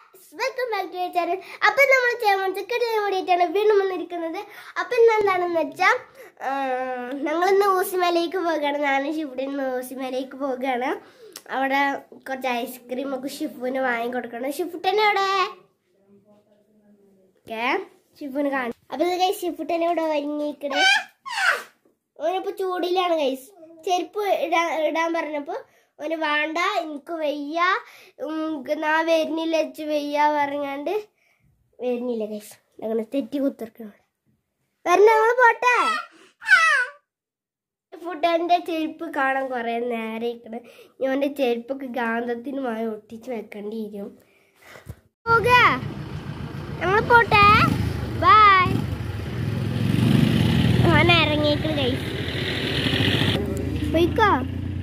Welcome back to channel. അപ്പം നമ്മൾ വേണ്ടിയിട്ടാണ് വീണ്ടും വന്നിരിക്കുന്നത്. അപ്പം ഇന്ന് എന്താണെന്ന് വെച്ചാൽ ഞങ്ങളിന്ന് ഊസിമലയ്ക്ക് പോവുകയാണ്. ഞാനും ഷിഫുടെ ഊസിമലയ്ക്ക് പോവുകയാണ്. അവിടെ കുറച്ച് ഐസ്ക്രീം ഒക്കെ ഷിഫുവിന് വാങ്ങിക്കൊടുക്കണം. ഷിഫുട്ടനെ അവിടെ ഷിഫുവിന് കാണും. അപ്പം ഇത് കൈസ് ഷിഫുട്ടനെ ഇവിടെ ഒരുങ്ങിക്കണേ. ഓനിപ്പോൾ ചൂടിലാണ് കൈസ്. ചെരുപ്പ് ഇടാൻ പറഞ്ഞപ്പോൾ ഓന് വേണ്ട, എനിക്ക് വയ്യ, നാ വരുന്നില്ല വെച്ച് വയ്യ പറഞ്ഞാണ്ട് വരുന്നില്ല കൈസ്. അങ്ങനെ തെറ്റി കുത്തിർക്കണം. വരണ ഞങ്ങൾ പോട്ടെ. ഫുഡൻ്റെ ചെരുപ്പ് കാണാൻ കുറേ നേരം ഇരിക്കണം. ഞാൻ ചെരുപ്പൊക്കെ ഗാന്ധത്തിനുമായി ഒട്ടിച്ച് വെക്കേണ്ടി വരും. പോക ഞങ്ങൾ പോട്ടെ. ബൈ. ഓൻ ഇറങ്ങിയേക്കണ് കൈസ്. പോയിക്കോ.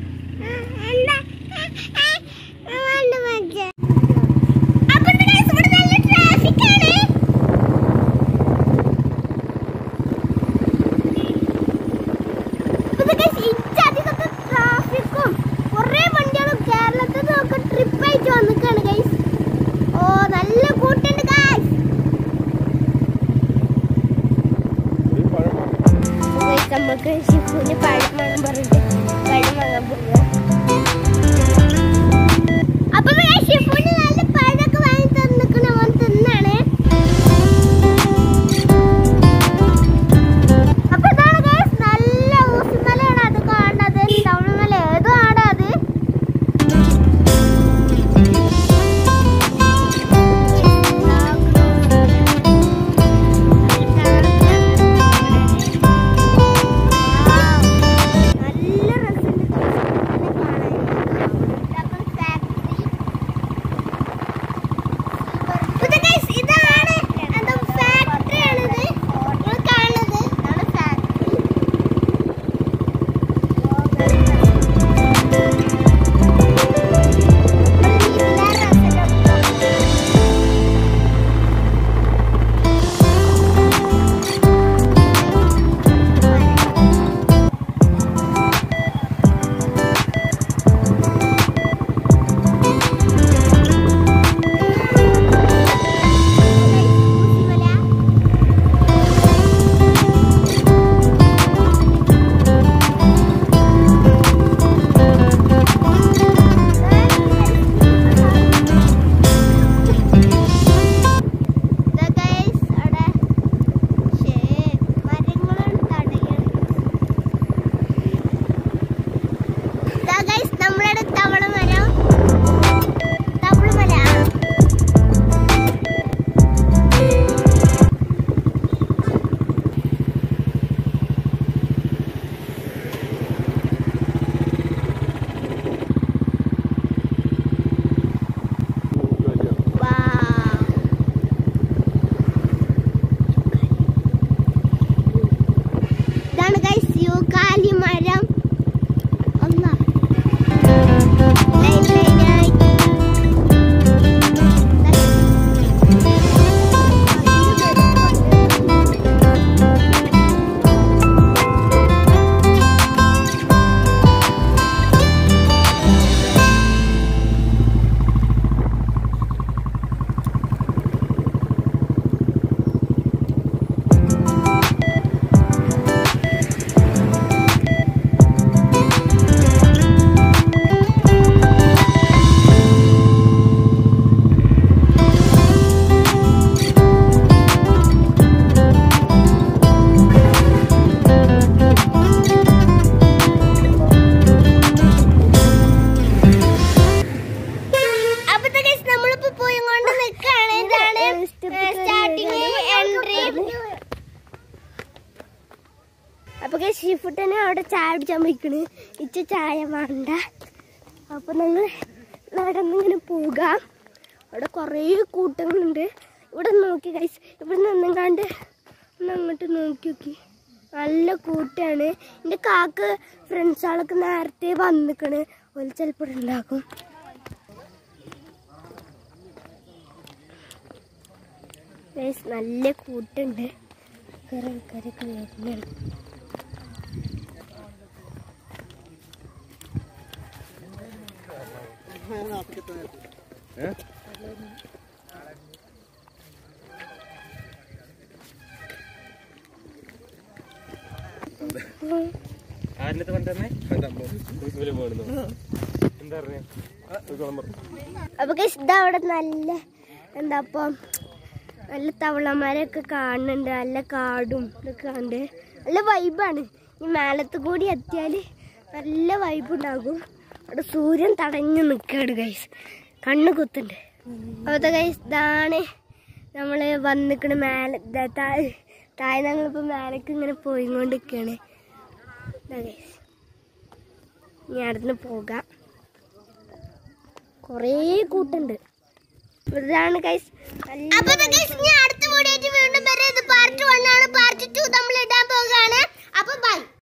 ട്രാഫിക്കും കുറെ വണ്ടികളും കേരളത്തിൽ നിന്നൊക്കെ ട്രിപ്പ് ആയിട്ട് വന്നിക്കാണ് ഗൈസ്. ഓ നല്ല കൂട്ടുണ്ട് ഗൈസ്. നമുക്ക് ഷിഫുവിന് പഴം വാങ്ങാൻ പറഞ്ഞിട്ട് പഴം വാങ്ങാൻ പോവുക. അപ്പൊ ഷിഫുവിന് നല്ല പഴമൊക്കെ വാങ്ങി തന്നിക്കണ ഓൻ തിന്നാണ്. അപ്പൊ ഇതാണ് ഗൈസ് നല്ല ഊസിമലയാണ്. അത് കാണുന്നത് ടൗണിമല ഏതോ ആണ് അത്. അപ്പൊ ഷിഫുട്ടനെ അവിടെ ചായ കുടിച്ചാൻ പോയിക്കണ്. ഇച്ച ചായ വേണ്ട. അപ്പൊ ഞങ്ങൾ നടന്നിങ്ങനെ പോകാം. അവിടെ കുറേ കൂട്ടങ്ങളുണ്ട്. ഇവിടെ നോക്കി ഗൈസ്, ഇവിടെ നിന്നെങ്കാണ്ട് ഒന്ന് അങ്ങോട്ട് നോക്കി നോക്കി. നല്ല കൂട്ടാണ്. എൻ്റെ കാക്ക് ഫ്രണ്ട്സുകളൊക്കെ നേരത്തെ വന്നിക്കണ്. ഒരു ചിലപ്പോൾ ഉണ്ടാക്കും. ഗൈസ് നല്ല കൂട്ടുണ്ട്. കുറേ ആൾക്കാരൊക്കെ വരുന്നുണ്ട്. അപ്പൊ ഇതാ അവിടെ നല്ല എന്താ ഇപ്പം നല്ല തവളന്മാരെയൊക്കെ കാണുന്നുണ്ട്. നല്ല കാടും ഇതൊക്കെ കണ്ട് നല്ല വൈബാണ്. ഈ മേലത്ത് കൂടി എത്തിയാല് നല്ല വൈബ് ഉണ്ടാകും. അവിടെ സൂര്യൻ തടഞ്ഞു നിൽക്കാണ് ഗൈസ്, കണ്ണ് കുത്തുണ്ട്. അപ്പോഴത്തെ ഗൈസ് ഇതാണ് നമ്മള് വന്നിക്കണ മേലെ താഴെ ഞങ്ങളിപ്പോ മേലേക്ക് ഇങ്ങനെ പോയിക്കൊണ്ടിരിക്കുകയാണ്. ഗൈസ് ഇനി അടുത്ത് പോകാം. കുറേ കൂട്ടുണ്ട്. ഇതാണ് ഗൈസ്. അടുത്ത വീഡിയോ വീണ്ടും വരെ. ഇത് പാർട്ട് 1 ആണ്. പാർട്ട് 2 നമ്മൾ ഇടാൻ പോകുകയാണ്. അപ്പൊ ബൈ.